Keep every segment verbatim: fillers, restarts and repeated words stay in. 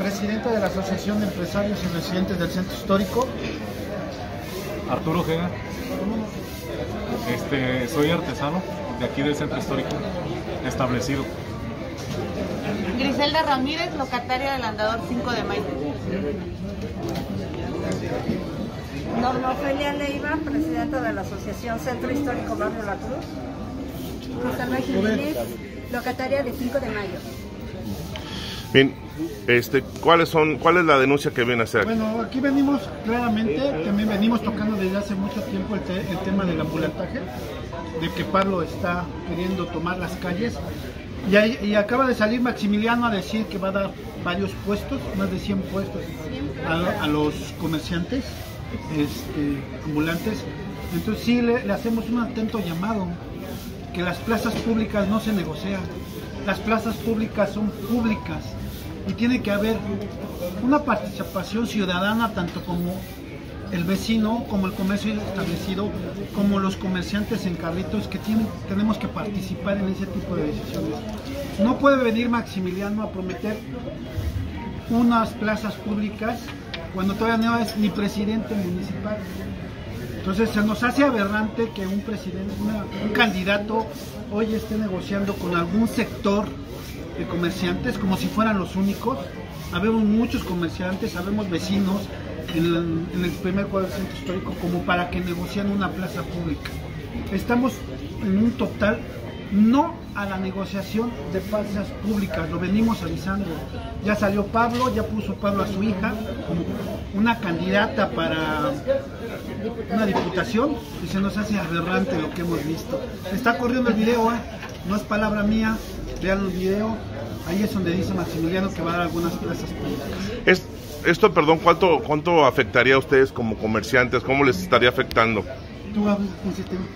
presidente de la Asociación de Empresarios y Residentes del Centro Histórico. Arturo Ojeda. Este, soy artesano de aquí del Centro Histórico, establecido. Griselda Ramírez, locataria del Andador cinco de mayo. Norma Ofelia Leiva, presidenta de la Asociación Centro Histórico Barrio La Cruz. Rosalba Jiménez, locataria de cinco de mayo. Bien, este, ¿cuáles son, cuál es la denuncia que viene a hacer? Bueno, aquí venimos claramente, también venimos tocando desde hace mucho tiempo el, te, el tema del ambulantaje, de que Pablo está queriendo tomar las calles, y, ahí, y acaba de salir Maximiliano a decir que va a dar varios puestos, más de cien puestos a, a los comerciantes este, ambulantes. Entonces sí le, le hacemos un atento llamado, que las plazas públicas no se negocian, las plazas públicas son públicas y tiene que haber una participación ciudadana, tanto como el vecino, como el comercio establecido, como los comerciantes en carritos, que tienen, tenemos que participar en ese tipo de decisiones. No puede venir Maximiliano a prometer unas plazas públicas cuando todavía no es ni presidente municipal. Entonces se nos hace aberrante que un presidente, una, un candidato hoy esté negociando con algún sector de comerciantes como si fueran los únicos. Habemos muchos comerciantes, habemos vecinos en el, en el primer cuadro del Centro Histórico como para que negocien una plaza pública. Estamos en un total no a la negociación de plazas públicas, lo venimos avisando. Ya salió Pablo, ya puso Pablo a su hija como una candidata para una diputación y se nos hace aberrante lo que hemos visto. Está corriendo el video, ¿eh? No es palabra mía, vean el video, ahí es donde dice Maximiliano que va a dar algunas plazas públicas. Es, esto, perdón, ¿cuánto, ¿cuánto afectaría a ustedes como comerciantes? ¿Cómo les estaría afectando? ¿Tú hablas con ese tema?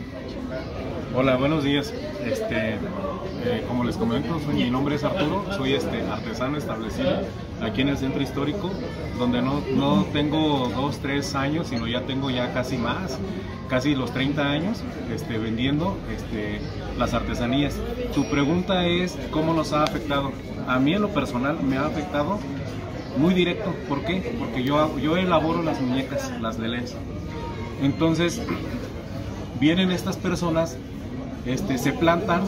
Hola, buenos días. Este, eh, como les comento, soy, mi nombre es Arturo, soy este, artesano establecido aquí en el Centro Histórico, donde no, no tengo dos, tres años, sino ya tengo ya casi más, casi los treinta años este, vendiendo este, las artesanías. Tu pregunta es ¿cómo nos ha afectado? A mí en lo personal me ha afectado muy directo. ¿Por qué? Porque yo, yo elaboro las muñecas, las lelés. Entonces vienen estas personas, este, se plantan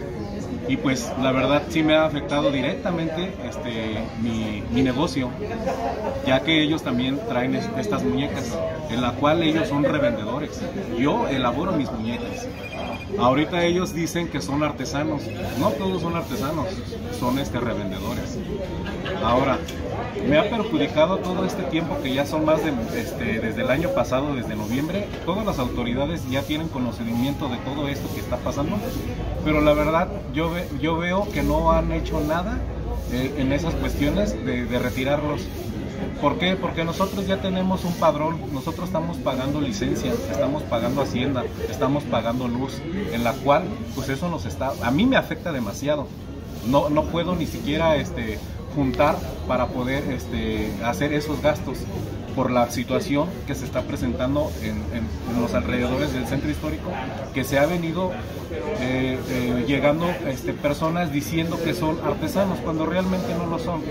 y pues la verdad sí me ha afectado directamente este, mi, mi negocio, ya que ellos también traen est estas muñecas, en la cual ellos son revendedores. Yo elaboro mis muñecas. Ahorita ellos dicen que son artesanos. No todos son artesanos, son este, revendedores. Ahora, me ha perjudicado todo este tiempo, que ya son más de, este, desde el año pasado, desde noviembre. Todas las autoridades ya tienen conocimiento de todo esto que está pasando, pero la verdad yo, ve, yo veo que no han hecho nada eh, en esas cuestiones de, de retirarlos. ¿Por qué? Porque nosotros ya tenemos un padrón, nosotros estamos pagando licencia, estamos pagando hacienda, estamos pagando luz, en la cual pues eso nos está, a mí me afecta demasiado. No, no puedo ni siquiera este, juntar para poder este, hacer esos gastos por la situación que se está presentando en, en, en los alrededores del Centro Histórico, que se ha venido eh, eh, llegando este, personas diciendo que son artesanos cuando realmente no lo son.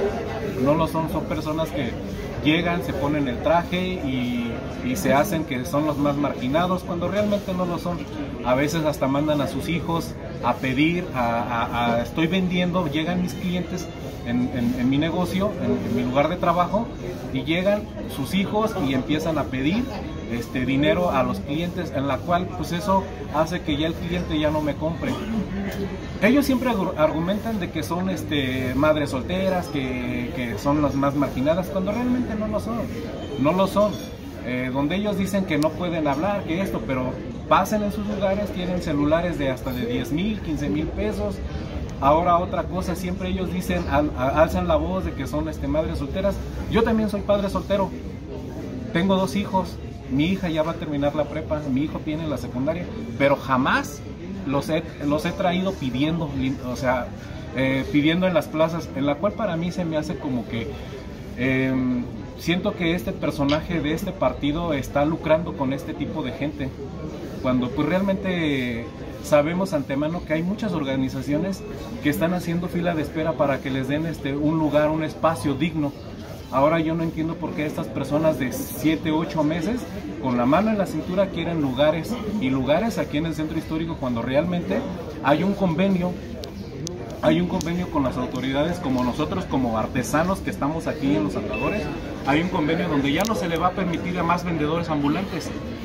No lo son, son personas que llegan, se ponen el traje y, y se hacen que son los más marginados cuando realmente no lo son. A veces hasta mandan a sus hijos a pedir, a, a, a estoy vendiendo, llegan mis clientes en, en, en mi negocio, en, en mi lugar de trabajo, y llegan sus hijos y empiezan a pedir este dinero a los clientes, en la cual pues eso hace que ya el cliente ya no me compre. Ellos siempre argumentan de que son este madres solteras, que, que son las más marginadas, cuando realmente no lo son, no lo son. Eh, donde ellos dicen que no pueden hablar, que esto, pero pasen en sus lugares, tienen celulares de hasta de diez mil, quince mil pesos. Ahora otra cosa, siempre ellos dicen, al, alzan la voz de que son este, madres solteras. Yo también soy padre soltero, tengo dos hijos, mi hija ya va a terminar la prepa, mi hijo tiene la secundaria, pero jamás los he, los he traído pidiendo, o sea, eh, pidiendo en las plazas, en la cual para mí se me hace como que eh, siento que este personaje de este partido está lucrando con este tipo de gente, cuando pues realmente sabemos antemano que hay muchas organizaciones que están haciendo fila de espera para que les den este, un lugar, un espacio digno. Ahora yo no entiendo por qué estas personas de siete, ocho meses con la mano en la cintura quieren lugares y lugares aquí en el centro histórico, cuando realmente hay un convenio, hay un convenio con las autoridades, como nosotros como artesanos que estamos aquí en los andadores, hay un convenio donde ya no se le va a permitir a más vendedores ambulantes.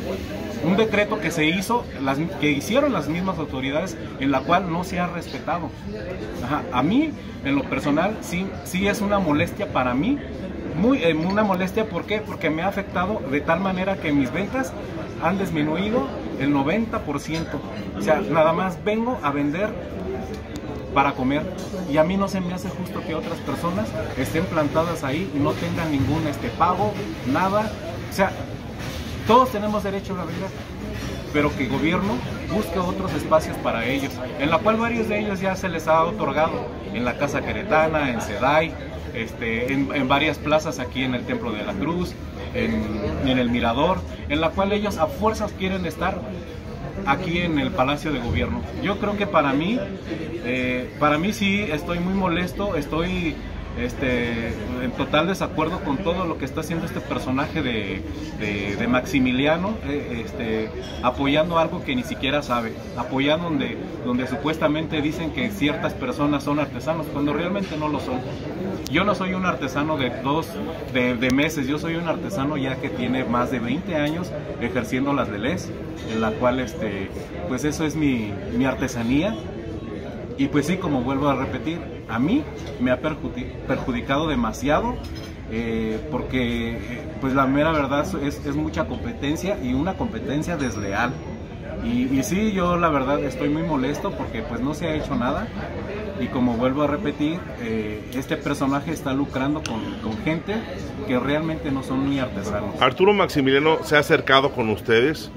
Un decreto que se hizo, las, que hicieron las mismas autoridades, en la cual no se ha respetado. Ajá. A mí, en lo personal, sí, sí es una molestia para mí, muy, eh, una molestia, ¿por qué? Porque me ha afectado de tal manera que mis ventas han disminuido el noventa por ciento. O sea, nada más vengo a vender para comer, y a mí no se me hace justo que otras personas estén plantadas ahí y no tengan ningún este pago, nada. O sea, todos tenemos derecho a la vida, pero que el gobierno busque otros espacios para ellos, en la cual varios de ellos ya se les ha otorgado, en la Casa Queretana, en Seday, este, en, en varias plazas aquí en el Templo de la Cruz, en, en el Mirador, en la cual ellos a fuerzas quieren estar aquí en el Palacio de Gobierno. Yo creo que para mí, eh, para mí sí estoy muy molesto, estoy este, en total desacuerdo con todo lo que está haciendo este personaje de, de, de Maximiliano, eh, este, apoyando algo que ni siquiera sabe, apoyando donde, donde supuestamente dicen que ciertas personas son artesanos, cuando realmente no lo son. Yo no soy un artesano de dos, de, de meses, yo soy un artesano ya que tiene más de veinte años ejerciendo las leyes, en la cual, este, pues eso es mi, mi artesanía. Y pues sí, como vuelvo a repetir, a mí me ha perjudicado demasiado, eh, porque eh, pues la mera verdad es, es mucha competencia y una competencia desleal. Y, y sí, yo la verdad estoy muy molesto porque pues no se ha hecho nada. Y como vuelvo a repetir, eh, este personaje está lucrando con, con gente que realmente no son ni artesanos. ¿Arturo Maximiliano se ha acercado con ustedes?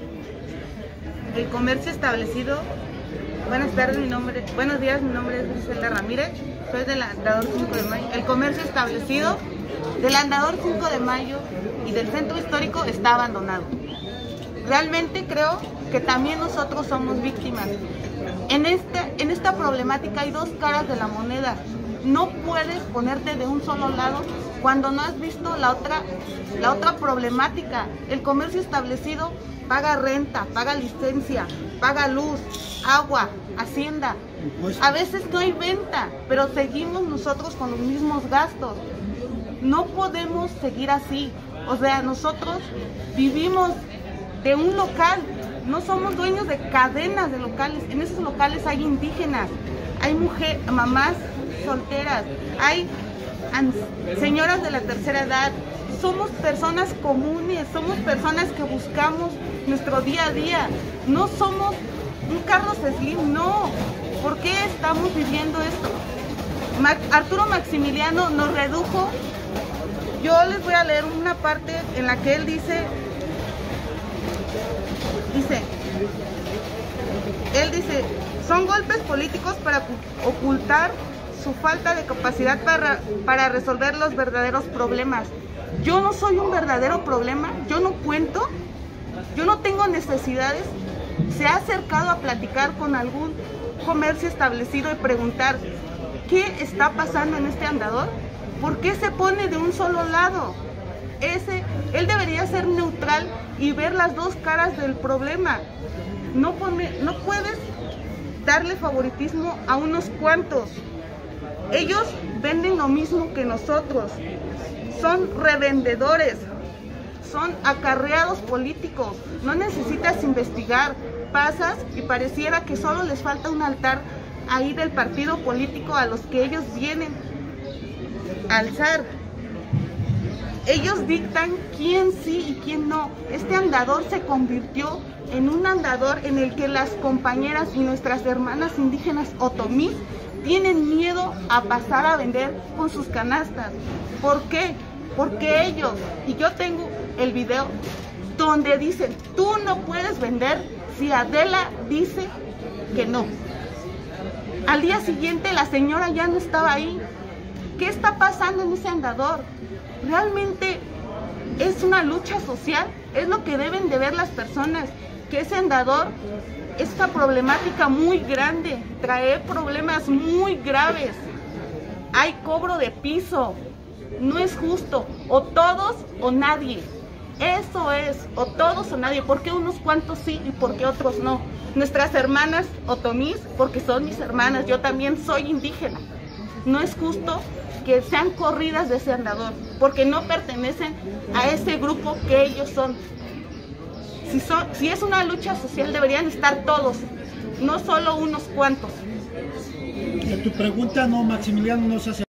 El comercio establecido. Buenas tardes, mi nombre, buenos días, mi nombre es Griselda Ramírez, soy del Andador cinco de mayo. El comercio establecido del Andador cinco de mayo y del centro histórico está abandonado. Realmente creo que también nosotros somos víctimas. En esta, en esta problemática hay dos caras de la moneda. No puedes ponerte de un solo lado cuando no has visto la otra, la otra problemática. El comercio establecido paga renta, paga licencia, paga luz, agua, hacienda. A veces no hay venta, pero seguimos nosotros con los mismos gastos. No podemos seguir así. O sea, nosotros vivimos de un local, no somos dueños de cadenas de locales. En esos locales hay indígenas, hay mujeres, mamás solteras, hay señoras de la tercera edad. Somos personas comunes, somos personas que buscamos nuestro día a día. No somos un Carlos Slim, no. ¿Por qué estamos viviendo esto? Ma- Arturo Maximiliano nos redujo. Yo les voy a leer una parte en la que él dice, dice, él dice, son golpes políticos para ocultar su falta de capacidad para, para resolver los verdaderos problemas. Yo no soy un verdadero problema, yo no cuento, yo no tengo necesidades. Se ha acercado a platicar con algún comercio establecido y preguntar ¿qué está pasando en este andador? ¿Por qué se pone de un solo lado? Ese, él debería ser neutral y ver las dos caras del problema. No, pone, no puedes darle favoritismo a unos cuantos. Ellos venden lo mismo que nosotros. Son revendedores, son acarreados políticos. No necesitas investigar, pasas y pareciera que solo les falta un altar ahí del partido político a los que ellos vienen a alzar. Ellos dictan quién sí y quién no. Este andador se convirtió en un andador en el que las compañeras y nuestras hermanas indígenas otomí tienen miedo a pasar a vender con sus canastas. ¿Por qué? Porque ellos, y yo tengo el video donde dicen, tú no puedes vender si Adela dice que no. Al día siguiente la señora ya no estaba ahí. ¿Qué está pasando en ese andador? ¿Realmente es una lucha social? Es lo que deben de ver las personas. que ese andador, esta problemática muy grande, trae problemas muy graves. Hay cobro de piso, no es justo, o todos o nadie. Eso es, o todos o nadie. ¿Por qué unos cuantos sí y por qué otros no? Nuestras hermanas otomís, porque son mis hermanas, yo también soy indígena. No es justo que sean corridas de ese andador, porque no pertenecen a ese grupo que ellos son. Si, son, si es una lucha social, deberían estar todos, no solo unos cuantos. Tu pregunta, no, Maximiliano, no se hace.